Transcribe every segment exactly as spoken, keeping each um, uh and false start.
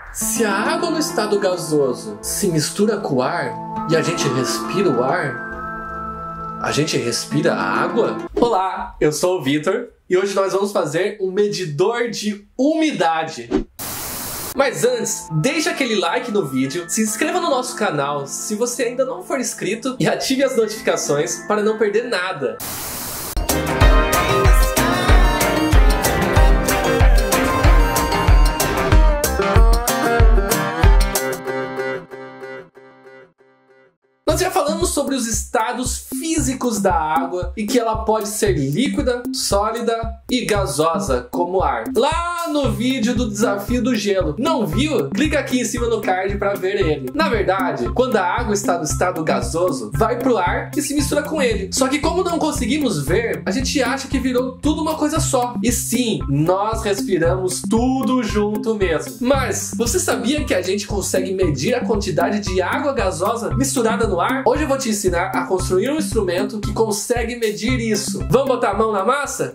Se a água no estado gasoso se mistura com o ar e a gente respira o ar, a gente respira a água? Olá, eu sou o Vitor e hoje nós vamos fazer um medidor de umidade. Mas antes, deixa aquele like no vídeo, se inscreva no nosso canal se você ainda não for inscrito e ative as notificações para não perder nada. Nós já falamos sobre os estados físicos da água e que ela pode ser líquida, sólida e gasosa, como ar. Lá no vídeo do desafio do gelo. Não viu? Clica aqui em cima no card para ver ele. Na verdade, quando a água está no estado gasoso, vai pro ar e se mistura com ele. Só que como não conseguimos ver, a gente acha que virou tudo uma coisa só. E sim, nós respiramos tudo junto mesmo. Mas você sabia que a gente consegue medir a quantidade de água gasosa misturada no ar? Hoje eu vou te ensinar a construir um instrumento que consegue medir isso. Vamos botar a mão na massa?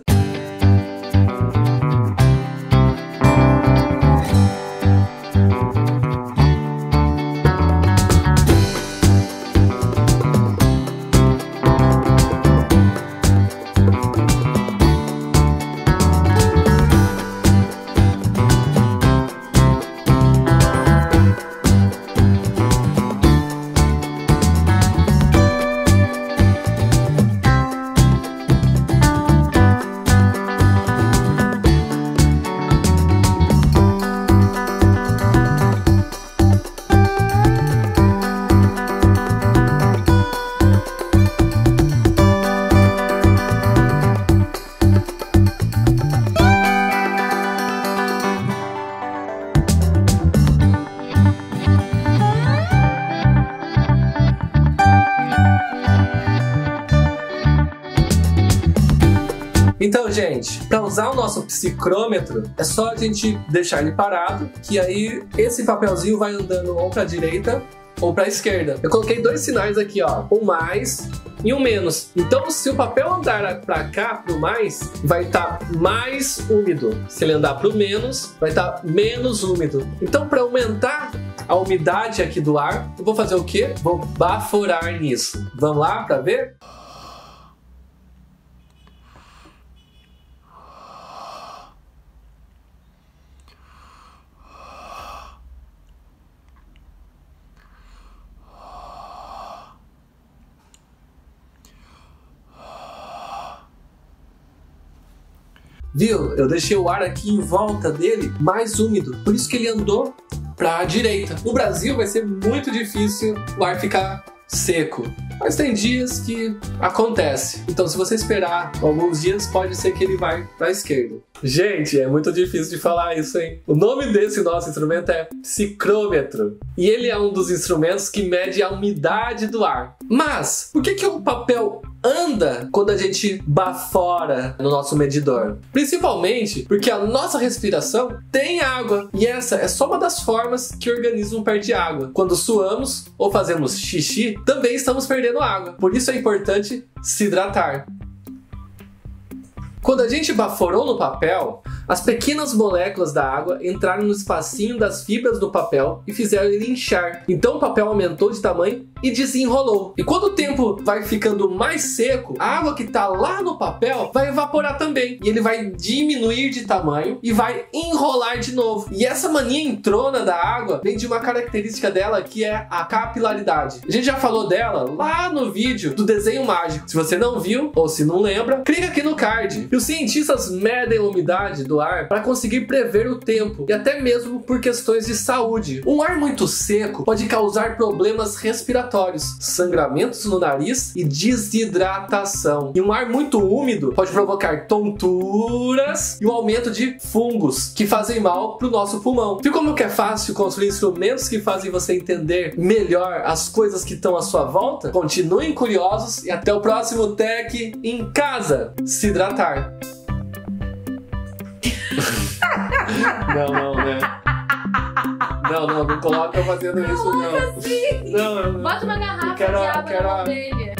Então, gente, para usar o nosso psicrômetro, é só a gente deixar ele parado, que aí esse papelzinho vai andando ou para a direita ou para a esquerda. Eu coloquei dois sinais aqui, ó, um mais e um menos. Então, se o papel andar para cá, pro mais, vai estar tá mais úmido. Se ele andar pro menos, vai estar tá menos úmido. Então, para aumentar a umidade aqui do ar, eu vou fazer o quê? Vou baforar nisso. Vamos lá para ver? Viu? Eu deixei o ar aqui em volta dele mais úmido, por isso que ele andou para a direita. No Brasil vai ser muito difícil o ar ficar seco, mas tem dias que acontece. Então, se você esperar alguns dias, pode ser que ele vai para a esquerda. Gente, é muito difícil de falar isso, hein? O nome desse nosso instrumento é psicrômetro. E ele é um dos instrumentos que mede a umidade do ar. Mas, por que que o papel anda quando a gente bafora no nosso medidor? Principalmente porque a nossa respiração tem água. E essa é só uma das formas que o organismo perde água. Quando suamos ou fazemos xixi, também estamos perdendo água. Por isso é importante se hidratar. Quando a gente baforou no papel, as pequenas moléculas da água entraram no espacinho das fibras do papel e fizeram ele inchar. Então o papel aumentou de tamanho e desenrolou. E quando o tempo vai ficando mais seco, a água que está lá no papel vai evaporar também. E ele vai diminuir de tamanho e vai enrolar de novo. E essa mania entrona da água vem de uma característica dela que é a capilaridade. A gente já falou dela lá no vídeo do desenho mágico. Se você não viu ou se não lembra, clica aqui no card. E os cientistas medem a umidade do ar para conseguir prever o tempo e até mesmo por questões de saúde. Um ar muito seco pode causar problemas respiratórios, sangramentos no nariz e desidratação. E um ar muito úmido pode provocar tonturas e um aumento de fungos que fazem mal para o nosso pulmão. Viu como que é fácil construir instrumentos que fazem você entender melhor as coisas que estão à sua volta? Continuem curiosos e até o próximo Tech em Casa. Se hidratar. Não, não, né? Não, não, não coloca fazendo isso, não. Assim? Não, não. Bota uma garrafa quero, de água quero, na mão dele.